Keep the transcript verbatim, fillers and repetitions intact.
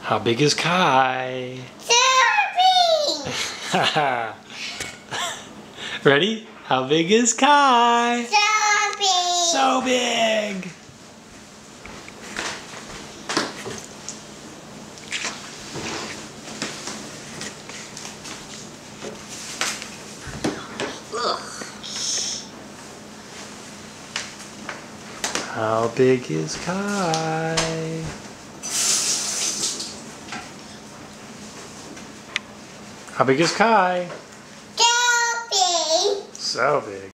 How big is Kai? So big. Ready? How big is Kai? So big. So big. Ugh. How big is Kai? How big is Kai? So big. So big.